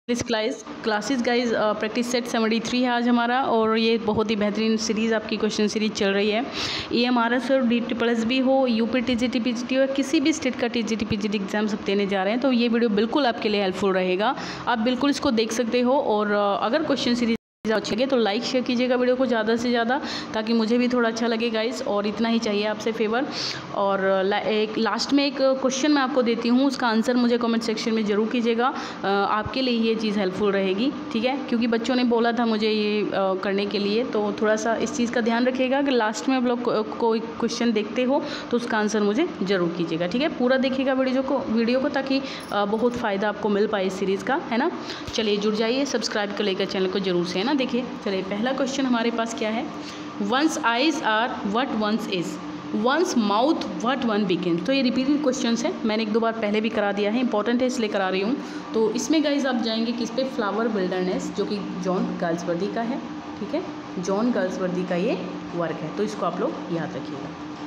This classes guys practice set 73 है आज हमारा, और ये बहुत ही बेहतरीन सीरीज़ आपकी क्वेश्चन सीरीज चल रही है। ये हमारा सर DSSB हो, यूपी TGT PGT हो, किसी भी स्टेट का TGT PGT एग्जाम सब देने जा रहे हैं, तो ये वीडियो बिल्कुल आपके लिए हेल्पफुल रहेगा। आप बिल्कुल इसको देख सकते हो, और अगर क्वेश्चन सीरीज अच्छी लगे तो लाइक शेयर कीजिएगा वीडियो को ज़्यादा से ज़्यादा, ताकि मुझे भी थोड़ा अच्छा लगे गाइस, और इतना ही चाहिए आपसे फेवर। और एक लास्ट में एक क्वेश्चन मैं आपको देती हूँ, उसका आंसर मुझे कमेंट सेक्शन में ज़रूर कीजिएगा। आपके लिए ये चीज़ हेल्पफुल रहेगी, ठीक है, क्योंकि बच्चों ने बोला था मुझे ये करने के लिए, तो थोड़ा सा इस चीज़ का ध्यान रखिएगा कि लास्ट में आप लोग कोई क्वेश्चन देखते हो तो उसका आंसर मुझे ज़रूर कीजिएगा, ठीक है। पूरा देखिएगा वीडियो को ताकि बहुत फ़ायदा आपको मिल पाए इस सीरीज़ का, है ना। चलिए जुड़ जाइए, सब्सक्राइब कर लेकर चैनल को जरूर से, है ना। देखिए चलिए पहला क्वेश्चन हमारे पास क्या है। One's eyes are what one's is, one's mouth what one begin. तो ये रिपीटेड क्वेश्चंस है, मैंने एक दो बार पहले भी करा दिया है, इंपॉर्टेंट है इसलिए करा रही हूँ। तो इसमें गाइज आप जाएंगे किस पे, फ्लावर विल्डरनेस, जो कि जॉन गाल्सवर्दी का है, ठीक है। जॉन गाल्सवर्दी का ये वर्क है, तो इसको आप लोग याद रखिएगा।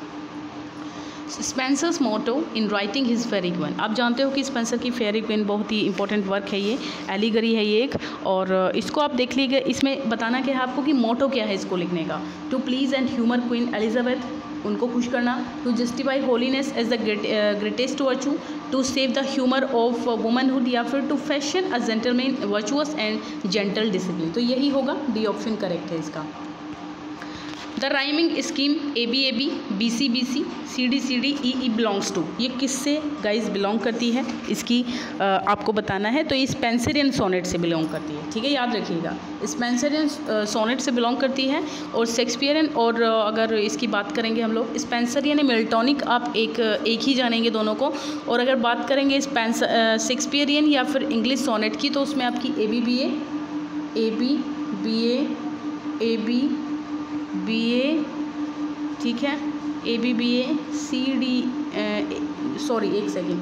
Spenser's motto in writing his Faerie Queene. आप जानते हो कि स्पेंसर की फेयरी क्वीन बहुत ही इंपॉर्टेंट वर्क है, ये एलिगरी है ये एक, और इसको आप देख लीजिए। इसमें बताना क्या है आपको कि मोटो क्या है इसको लिखने का। To please and humour Queen Elizabeth, उनको खुश करना। To justify holiness as the greatest virtue. To save the humour of womanhood, या फिर to fashion a gentleman virtuous and gentle discipline. तो यही होगा, डी ऑप्शन करेक्ट है इसका। The rhyming scheme ABAB, BCBC, CD EE belongs to, ये किससे guys belong करती है, इसकी आपको बताना है। तो ये स्पेंसरियन सोनेट से बिलोंग करती है, ठीक है, याद रखिएगा। स्पेंसरियन सोनेट से बिलोंग करती है, और शेक्सपियरियन, और अगर इसकी बात करेंगे हम लोग स्पेंसर यानी मिल्टॉनिक, आप एक ही जानेंगे दोनों को। और अगर बात करेंगे शेक्सपियरियन या फिर इंग्लिश सोनेट की, तो उसमें आपकी ABBA, ठीक है, ABBA CD, सॉरी एक सेकेंड,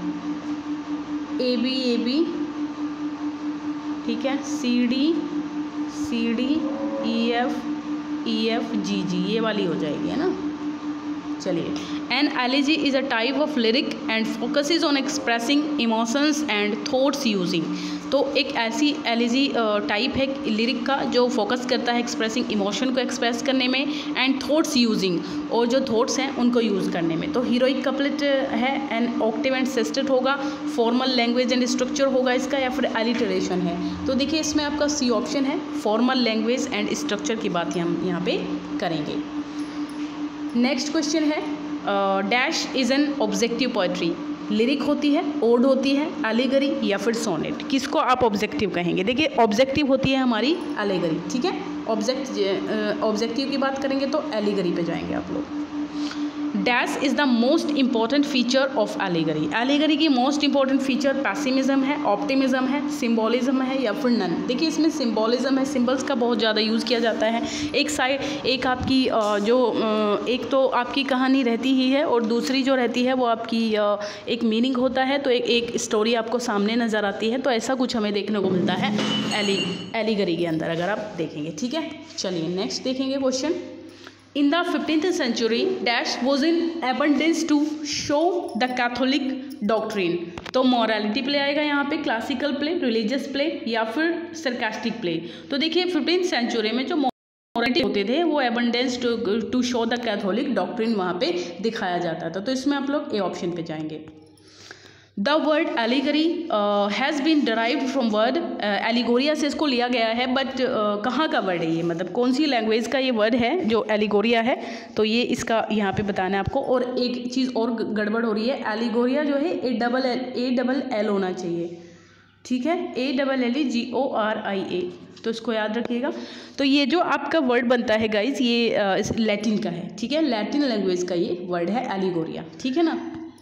ABAB, ठीक है, CD EF GG, ये वाली हो जाएगी, है ना। चलिए, an elegy is a type of lyric and focuses on expressing emotions and thoughts using. तो एक ऐसी एलिजी टाइप है लिरिक का जो फोकस करता है एक्सप्रेसिंग इमोशन को एक्सप्रेस करने में, एंड थॉट्स यूजिंग, और जो थॉट्स हैं उनको यूज़ करने में। तो हीरोइक कपलेट है, एंड ऑक्टेव एंड सेस्टेट होगा, फॉर्मल लैंग्वेज एंड स्ट्रक्चर होगा इसका, या फिर एलिटरेशन है। तो देखिए इसमें आपका C ऑप्शन है, फॉर्मल लैंग्वेज एंड स्ट्रक्चर की बात हम यहाँ पे करेंगे। नेक्स्ट क्वेश्चन है, dash is an objective poetry. Lyric होती है, ओड होती है, एलिगरी, या फिर सोनेट, किसको आप ऑब्जेक्टिव कहेंगे। देखिए ऑब्जेक्टिव होती है हमारी एलिगरी, ठीक है। ऑब्जेक्टिव की बात करेंगे तो एलिगरी पे जाएंगे आप लोग। Dash is the most important feature of allegory. Allegory की मोस्ट इंपॉर्टेंट फीचर पैसिमिज्म है, ऑप्टिमिज्म है, सिम्बॉलिज्म है, या फिर नन। देखिए इसमें सिम्बॉलिज्म है, सिंबल्स का बहुत ज़्यादा यूज़ किया जाता है। एक आपकी एक तो आपकी कहानी रहती ही है, और दूसरी जो रहती है वो आपकी एक मीनिंग होता है, तो एक स्टोरी आपको सामने नज़र आती है। तो ऐसा कुछ हमें देखने को मिलता है एलिगरी के अंदर, अगर आप देखेंगे, ठीक है। चलिए नेक्स्ट देखेंगे question. In the 15th century, dash was in abundance to show the Catholic doctrine. तो morality प्ले आएगा यहाँ पे, क्लासिकल प्ले, रिलीजियस प्ले, या फिर सरकास्टिक प्ले। तो देखिए 15th सेंचुरी में जो मोरालिटी होते थे वो abundance to show the Catholic doctrine वहाँ पे दिखाया जाता था। तो इसमें आप लोग A ऑप्शन पे जाएंगे। The word allegory has been derived from word, allegoria से इसको लिया गया है, बट कहाँ का वर्ड है ये, मतलब कौन सी लैंग्वेज का ये वर्ड है जो एलिगोरिया है, तो ये इसका यहाँ पे बताना है आपको। और एक चीज़ और गड़बड़ हो रही है, एलिगोरिया जो है A-double-L होना चाहिए, ठीक है, ALLEGORIA, तो इसको याद रखिएगा। तो ये जो आपका वर्ड बनता है गाइज, ये लैटिन का है, ठीक है, लैटिन लैंग्वेज का ये वर्ड है एलिगोरिया, ठीक है ना।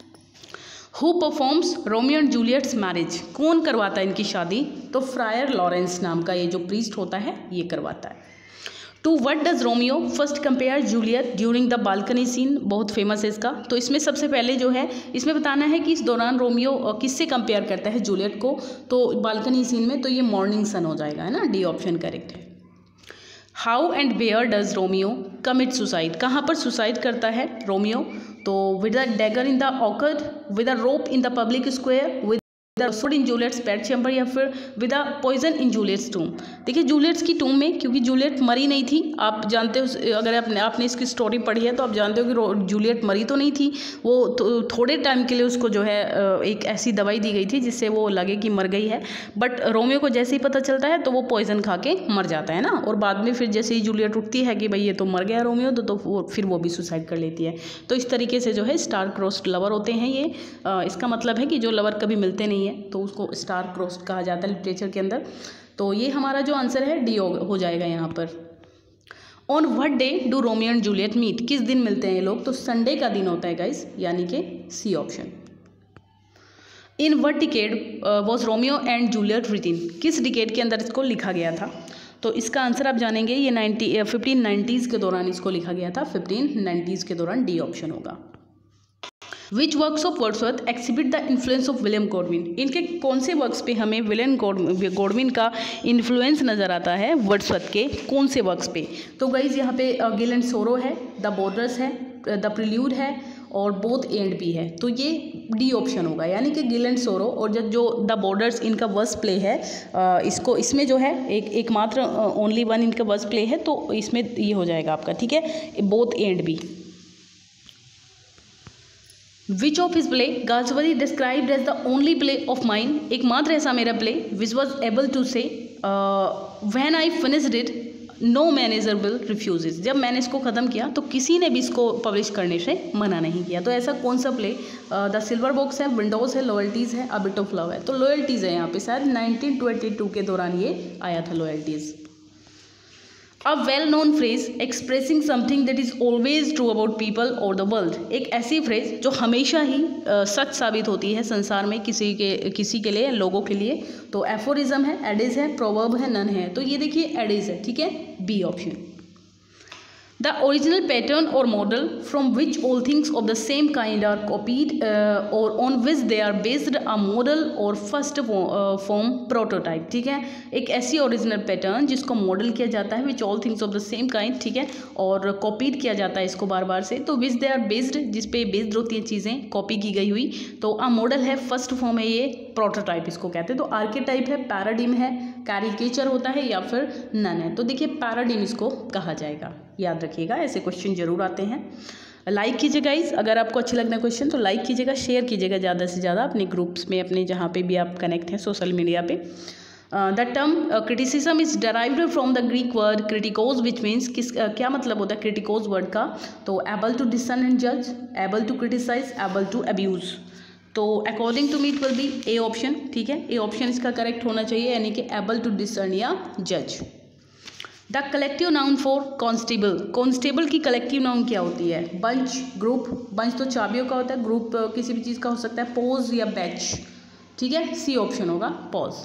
Who performs Romeo and Juliet's marriage, कौन करवाता है इनकी शादी, तो फ्रायर लॉरेंस नाम का ये जो प्रीस्ट होता है ये करवाता है। To what does Romeo first compare Juliet during the balcony scene, बहुत फेमस है इसका। तो इसमें सबसे पहले जो है इसमें बताना है कि इस दौरान रोमियो किससे कंपेयर करता है जूलियट को, तो बालकनी सीन में, तो ये मॉर्निंग सन हो जाएगा, है ना, D ऑप्शन करेक्ट है। How and where does Romeo commit suicide, कहाँ पर सुसाइड करता है रोमियो, तो with a dagger in the orchard, with a rope in the public square, with the food in Juliet's bed chamber या फिर with a poison इन जूलियट्स टूम। देखिए जूलियट्स की टूम में, क्योंकि जूलियट मरी नहीं थी, आप जानते हो, अगर आपने इसकी स्टोरी पढ़ी है तो आप जानते हो कि जूलियट मरी तो नहीं थी, वो थोड़े टाइम के लिए उसको जो है एक ऐसी दवाई दी गई थी जिससे वो लगे कि मर गई है, बट रोमियो को जैसे ही पता चलता है तो वो पॉइजन खा के मर जाता है ना, और बाद में फिर जैसे ही जूलियट उठती है कि भाई ये तो मर गया रोमियो, तो फिर वो भी सुसाइड कर लेती है। तो इस तरीके से जो है स्टार क्रॉस्ड लवर होते हैं ये। इसका मतलब है कि जो लवर कभी मिलते नहीं है तो उसको स्टार क्रॉस्ड कहा जाता है लिटरेचर के अंदर। तो ये हमारा जो आंसर है डी हो जाएगा यहाँ पर। On what day do Romeo and Juliet meet, किस दिन मिलते हैं ये लोग, तो संडे का दिन होता है गाइस, यानी कि C option. In what decade was Romeo and Juliet written, किस डिकेड के अंदर इसको लिखा गया था, तो इसका आंसर आप जानेंगे ये 1590s के दौरान इसको लिखा गया था, 1590s के दौरान, डी ऑप्शन होगा। Which works of Wordsworth exhibit the influence of William Godwin, इनके कौन से वर्क्स पे हमें विलियम गॉडविन का इन्फ्लुएंस नज़र आता है वर्ड्सवर्थ के कौन से वर्क्स पे, तो गाइज यहाँ पे गिल एंड सोरो है, द बॉर्डर्स है, द प्रिल्यूड है और बोथ ए एंड बी है, तो ये डी ऑप्शन होगा, यानी कि गिल एंड सोरो और जो द बॉर्डर्स इनका वर्स प्ले है, इसमें जो है एकमात्र ओनली वन इनका वर्स प्ले है, तो इसमें ये हो जाएगा आपका, ठीक है, both A and B. Which of his play Galsworthy described as the only play of mine, एकमात्र ऐसा मेरा play which was able to say when I finished it no manager will refuses, जब मैंने इसको ख़त्म किया तो किसी ने भी इसको पब्लिश करने से मना नहीं किया, तो ऐसा कौन सा प्ले, द सिल्वर बॉक्स है, विंडोज़ है, लॉयल्टीज़ है, अ बिट ऑफ लव है, तो लॉयल्टीज़ है यहाँ पे, शायद 1922 के दौरान ये आया था Loyalties. A well known phrase expressing something that is always true about people और द वर्ल्ड, एक ऐसी फ्रेज जो हमेशा ही सच साबित होती है संसार में किसी के लिए, लोगों के लिए, तो एफोरिज्म है, एडिज है, प्रोवर्ब है, नन है, तो ये देखिए एडिज है, ठीक है, B option. The original pattern or model from which all things of the same kind are copied or on which they are based a model or first form prototype, ठीक है, एक ऐसी ओरिजिनल पैटर्न जिसको model किया जाता है, which all things of the same kind, ठीक है, और कॉपीड किया जाता है इसको बार बार से, तो विच दे आर बेस्ड, जिस पे बेस्ड होती हैं चीज़ें, कॉपी की गई हुई, तो अ मॉडल है, फर्स्ट फॉर्म है, ये प्रोटोटाइप इसको कहते हैं, तो आर्केटाइप है, पैराडिम है, कैरिकेचर होता है या फिर नन है, तो देखिए पैराडिम इसको कहा जाएगा, याद रखिएगा, ऐसे क्वेश्चन जरूर आते हैं। लाइक कीजिएगा गाइस, अगर आपको अच्छे लगना है क्वेश्चन तो लाइक कीजिएगा, शेयर कीजिएगा ज़्यादा से ज़्यादा अपने ग्रुप्स में, अपने जहाँ पे भी आप कनेक्ट हैं सोशल मीडिया पे। The term criticism is derived from the Greek word kritikos which means क्या मतलब होता है क्रिटिकोज वर्ड का, तो एबल टू डिसन एंड जज, able to criticise, able to abuse, तो according to me it will be A option, ठीक है, ए ऑप्शन इसका करेक्ट होना चाहिए, यानी कि एबल टू डिसन या जज। The collective noun for constable, constable की कलेक्टिव नाउन क्या होती है, बंच, ग्रुप, बंच तो चाबियों का होता है, ग्रुप किसी भी चीज़ का हो सकता है, पोज या बैच, ठीक है, सी ऑप्शन होगा posse.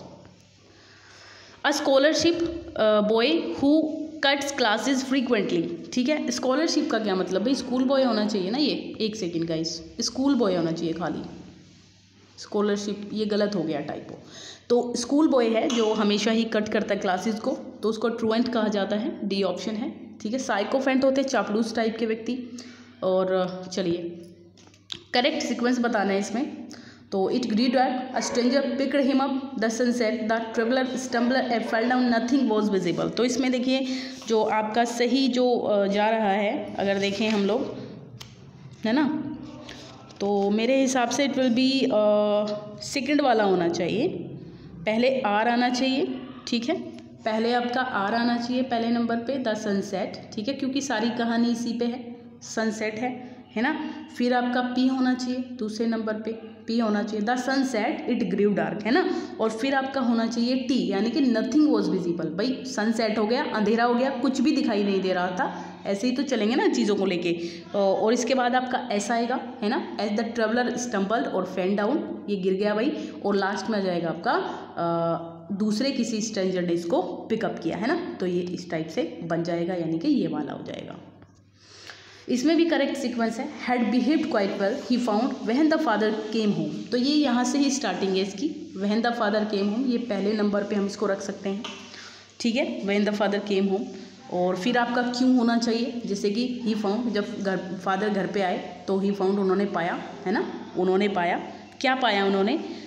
A scholarship boy who cuts classes frequently, ठीक है, स्कॉलरशिप का क्या मतलब, भाई स्कूल बॉय होना चाहिए ना, ये एक सेकेंड गाइस, स्कूल बॉय होना चाहिए खाली, स्कॉलरशिप ये गलत हो गया टाइपो, तो स्कूल बॉय है जो हमेशा ही कट करता है क्लासेस को, तो उसको ट्रूएंट कहा जाता है, डी ऑप्शन है, ठीक है। साइकोफेंट होते हैं चापलूस टाइप के व्यक्ति, और चलिए करेक्ट सीक्वेंस बताना है इसमें, तो it grew at a stranger picked him up the sunset the traveller stumbled and fell down nothing was visible, तो इसमें देखिए जो आपका सही जो जा रहा है, अगर देखें हम लोग, है ना, तो मेरे हिसाब से इट विल बी सेकंड वाला होना चाहिए, पहले आर आना चाहिए, ठीक है, पहले आपका आर आना चाहिए पहले नंबर पे, द सनसेट, ठीक है, क्योंकि सारी कहानी इसी पे है, सनसेट है ना, फिर आपका पी होना चाहिए दूसरे नंबर पे, पी होना चाहिए, the sunset it grew dark, है ना, और फिर आपका होना चाहिए टी, यानी कि नथिंग वॉज विजिबल, भाई सनसेट हो गया, अंधेरा हो गया, कुछ भी दिखाई नहीं दे रहा था, ऐसे ही तो चलेंगे ना चीज़ों को लेके, और इसके बाद आपका ऐसा आएगा, है ना, एज द ट्रेवलर स्टम्बल्ड और फेल डाउन, ये गिर गया भाई, और लास्ट में आ जाएगा आपका दूसरे किसी स्ट्रेंजर ने इसको पिकअप किया, है ना, तो ये इस टाइप से बन जाएगा, यानी कि ये वाला हो जाएगा। इसमें भी करेक्ट सीक्वेंस है, had behaved quite well he found when the father came home, तो ये यहाँ से ही स्टार्टिंग है इसकी, when the father came home, ये पहले नंबर पे हम इसको रख सकते हैं, ठीक है, when the father came home, और फिर आपका क्यों होना चाहिए, जैसे कि ही फाउंड, जब फादर घर पे आए तो ही फाउंड, उन्होंने पाया, है ना, उन्होंने पाया, क्या पाया उन्होंने,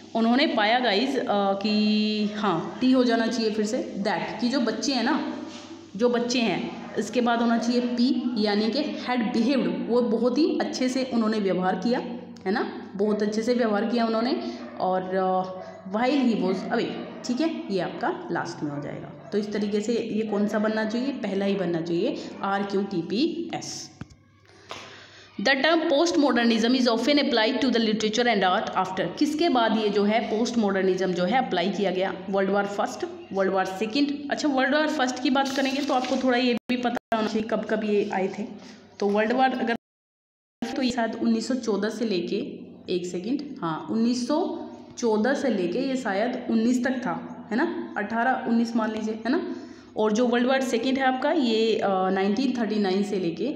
उन्होंने पाया गाइज कि हाँ टी हो जाना चाहिए फिर से, दैट कि जो बच्चे हैं ना, जो बच्चे हैं, इसके बाद होना चाहिए पी, यानी कि हैड बिहेव्ड, वो बहुत ही अच्छे से उन्होंने व्यवहार किया, है ना, बहुत अच्छे से व्यवहार किया उन्होंने, और व्हाइल ही वॉज अवे, ठीक है, ये आपका लास्ट में हो जाएगा। तो इस तरीके से ये कौन सा बनना चाहिए, पहला ही बनना चाहिए, RQTPS। The term post modernism is often applied to the literature and art after, किसके बाद ये जो है पोस्ट मॉडर्निज्म जो है अप्लाई किया गया, world war first, world war second. अच्छा, वर्ल्ड वार फर्स्ट की बात करेंगे तो आपको थोड़ा ये भी पता होना चाहिए कब कब ये आए थे। तो वर्ल्ड वार अगर तो ये शायद 1914 से लेके, एक सेकेंड, हाँ 1914 से लेके ये शायद 19 तक था, है ना, 18-19 मान लीजिए, है ना। और जो वर्ल्ड वार सेकेंड है आपका ये 1939 से लेके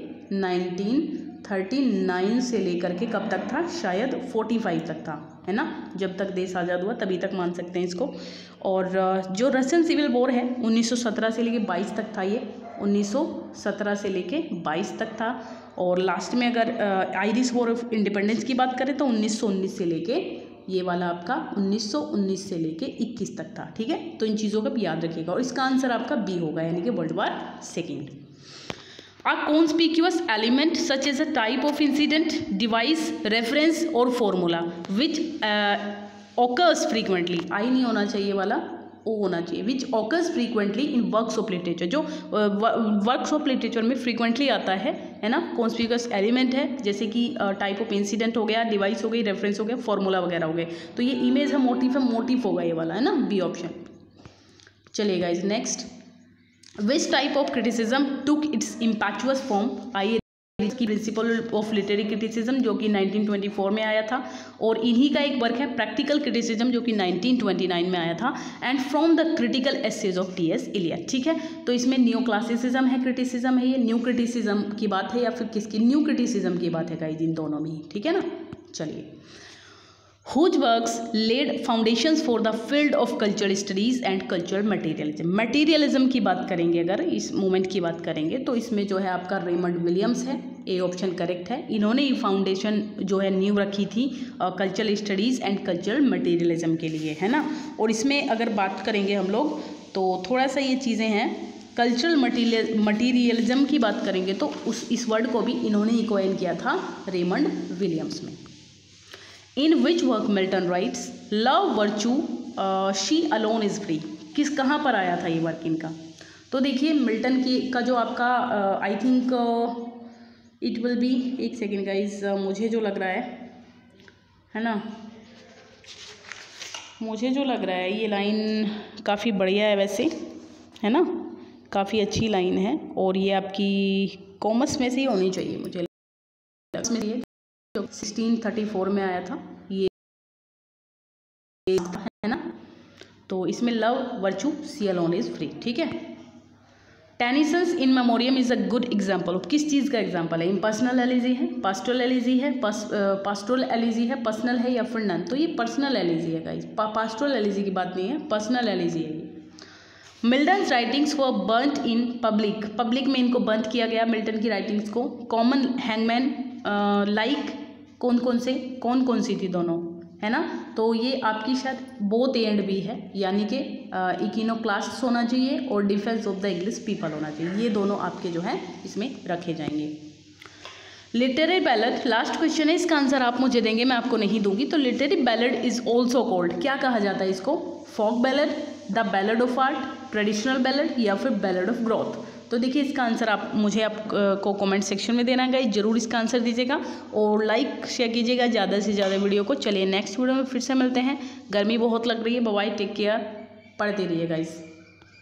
1939 से लेकर के कब तक था, शायद 45 तक था, है ना, जब तक देश आज़ाद हुआ तभी तक मान सकते हैं इसको। और जो रशियन सिविल वॉर है 1917 से लेके 22 तक था, ये 1917 से लेके 22 तक था। और लास्ट में अगर आयरिश वॉर ऑफ इंडिपेंडेंस की बात करें तो 1919 से लेके, ये वाला आपका 1919 से लेके 21 तक था, ठीक है। तो इन चीज़ों का भी याद रखिएगा, और इसका आंसर आपका बी होगा, यानी कि world war second. A conspicuous element such as a type of incident, device, reference और formula which occurs frequently, I नहीं होना चाहिए वाला, ओ होना चाहिए, which occurs frequently in works of literature, जो works of literature में frequently आता है ना। conspicuous element है, जैसे कि type of incident हो गया, device हो गई, reference हो गया, formula वगैरह हो गए। तो ये इमेज है, मोटिव है, मोटिव होगा ये वाला, है ना, बी ऑप्शन। चलिएगा is next, Which type of criticism took its impetuous form? आइए की प्रिंसिपल ऑफ लिटरेरी क्रिटिसिज्म जो कि 1924 में आया था, और इन्हीं का एक वर्क है प्रैक्टिकल क्रिटिसिज्म जो कि 1929 में आया था, and from the critical essays of T.S. Eliot, ठीक है। तो इसमें न्यू क्लासिसिज्म है, क्रिटिसिज्म है, ये न्यू क्रिटिसिज्म की बात है या फिर किसकी, न्यू क्रिटिसिज्म की बात है गाइस, इन दोनों में ही, ठीक है ना। चलिए, Whose works laid foundations for the field of cultural studies and cultural materialism? Materialism की बात करेंगे, अगर इस मूवमेंट की बात करेंगे तो इसमें जो है आपका रेमंड विलियम्स है, ए ऑप्शन करेक्ट है। इन्होंने ये फाउंडेशन जो है न्यू रखी थी cultural studies and cultural materialism के लिए, है ना। और इसमें अगर बात करेंगे हम लोग तो थोड़ा सा ये चीज़ें हैं, कल्चरल मटीरियलिज्म की बात करेंगे तो इस वर्ड को भी इन्होंने ही कॉइन किया था रेमंड विलियम्स में। In which work Milton writes love virtue she alone is free, किस कहाँ पर आया था ये वर्क इनका। तो देखिए मिल्टन की का जो आपका I think it will be, एक सेकेंड गाइज, मुझे जो लग रहा है ना, मुझे जो लग रहा है ये लाइन काफ़ी बढ़िया है वैसे, है ना, काफ़ी अच्छी लाइन है, और ये आपकी कॉमर्स में से ही होनी चाहिए मुझे, इसमें ये 1634 में आया था ये, है ना। तो इसमें love virtue she alone is free, ठीक है। Tennyson's In Memoriam is a good example of, किस चीज़ का एग्जाम्पल है, इम्पर्सनल एलिजी है, पास्टोरल एलिजी है, पास्टोरल एलिजी है, पर्सनल है या फिर नन। तो ये पर्सनल एलिजी है गाइस, पास्टोरल एलिजी की बात नहीं है, पर्सनल एलिजी है ये। Milton's writings were burnt in public, public में इनको बर्न किया गया मिल्टन की राइटिंग्स को। कॉमन हैंगमैन लाइक कौन कौन सी थी दोनों, है ना। तो ये आपकी शायद बोथ एंड भी है, यानी कि इकिनोक्लास्ट्स होना चाहिए और defence of the English people होना चाहिए, ये दोनों आपके जो है इसमें रखे जाएंगे। लिटरेरी बैलेड, लास्ट क्वेश्चन है, इसका आंसर आप मुझे देंगे, मैं आपको नहीं दूंगी। तो literary ballad is also called, क्या कहा जाता है इसको, folk ballad, the ballad of art, traditional ballad या फिर बैलेड ऑफ ग्रोथ। तो देखिए इसका आंसर आपको कमेंट सेक्शन में देना है गाइस, जरूर इसका आंसर दीजिएगा और लाइक शेयर कीजिएगा ज़्यादा से ज़्यादा वीडियो को। चलिए नेक्स्ट वीडियो में फिर से मिलते हैं, गर्मी बहुत लग रही है, बाय बाय, टेक केयर, पढ़ते रहिए गाइस।